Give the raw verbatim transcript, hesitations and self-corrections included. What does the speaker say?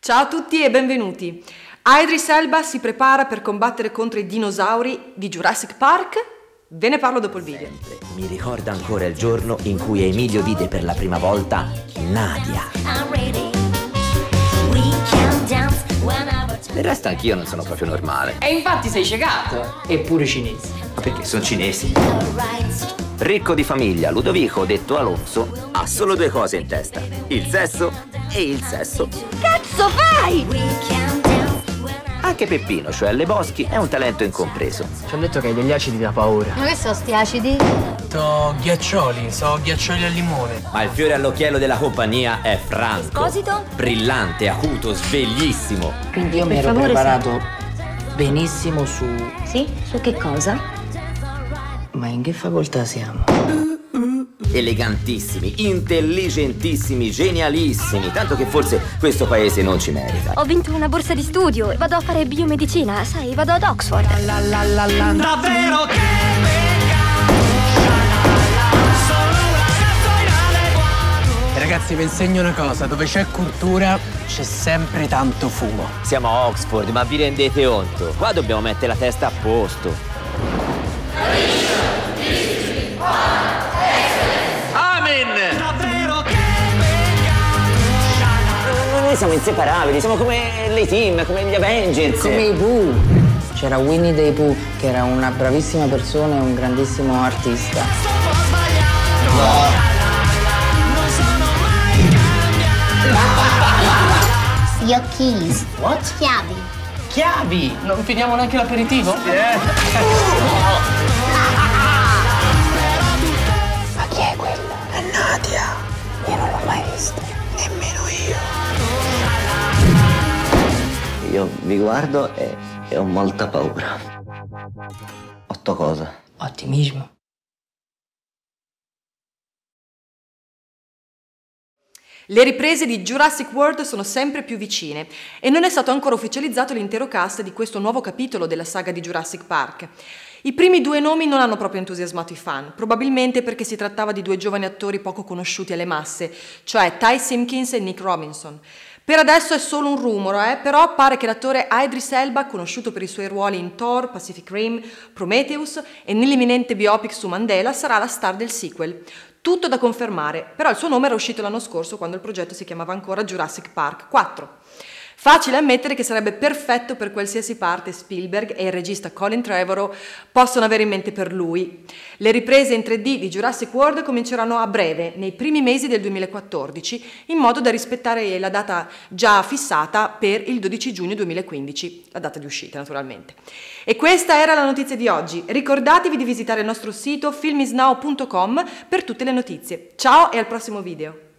Ciao a tutti e benvenuti. Idris Elba si prepara per combattere contro i dinosauri di Jurassic Park? Ve ne parlo dopo il video. Mi ricorda ancora il giorno in cui Emilio vide per la prima volta Nadia. Del resto anch'io non sono proprio normale. E infatti sei ciecato. Eppure cinese. Ma perché sono cinesi? Ricco di famiglia, Ludovico, detto Alonso, ha solo due cose in testa: il sesso e il sesso. Cazzo fai? Anche Peppino, cioè Le Boschi, è un talento incompreso. Ci hanno detto che hai degli acidi da paura. Ma che sono sti acidi? So ghiaccioli, so ghiaccioli al limone. Ma il fiore all'occhiello della compagnia è Franco. Esposito? Brillante, acuto, sveglissimo. Quindi io Per mi ero favore, preparato benissimo su... Sì? Su che cosa? Ma in che facoltà siamo? Elegantissimi, intelligentissimi, genialissimi. Tanto che forse questo paese non ci merita. Ho vinto una borsa di studio e vado a fare biomedicina, sai, vado ad Oxford. La la la la. Davvero che ragazzi, vi insegno una cosa: dove c'è cultura c'è sempre tanto fumo. Siamo a Oxford, ma vi rendete conto? Qua dobbiamo mettere la testa a posto. Amen! Davvero che Noi siamo inseparabili, siamo come le team, come gli Avengers. Come i Pooh. C'era Winnie the Pooh, che era una bravissima persona e un grandissimo artista. Your keys. What? Chiavi. Chiavi! Non finiamo neanche l'aperitivo? Yeah. Ma chi è quella? È Nadia. Io non l'ho mai vista. Nemmeno io. Io vi guardo e, e ho molta paura. Otto cosa? Ottimismo. Le riprese di Jurassic World sono sempre più vicine e non è stato ancora ufficializzato l'intero cast di questo nuovo capitolo della saga di Jurassic Park. I primi due nomi non hanno proprio entusiasmato i fan, probabilmente perché si trattava di due giovani attori poco conosciuti alle masse, cioè Ty Simpkins e Nick Robinson. Per adesso è solo un rumore, eh? Però pare che l'attore Idris Elba, conosciuto per i suoi ruoli in Thor, Pacific Rim, Prometheus e nell'imminente biopic su Mandela, sarà la star del sequel. Tutto da confermare, però il suo nome era uscito l'anno scorso quando il progetto si chiamava ancora Jurassic Park quattro. Facile ammettere che sarebbe perfetto per qualsiasi parte Spielberg e il regista Colin Trevorrow possono avere in mente per lui. Le riprese in tre D di Jurassic World cominceranno a breve, nei primi mesi del duemilaquattordici, in modo da rispettare la data già fissata per il dodici giugno duemilaquindici, la data di uscita naturalmente. E questa era la notizia di oggi. Ricordatevi di visitare il nostro sito film is now punto com per tutte le notizie. Ciao e al prossimo video!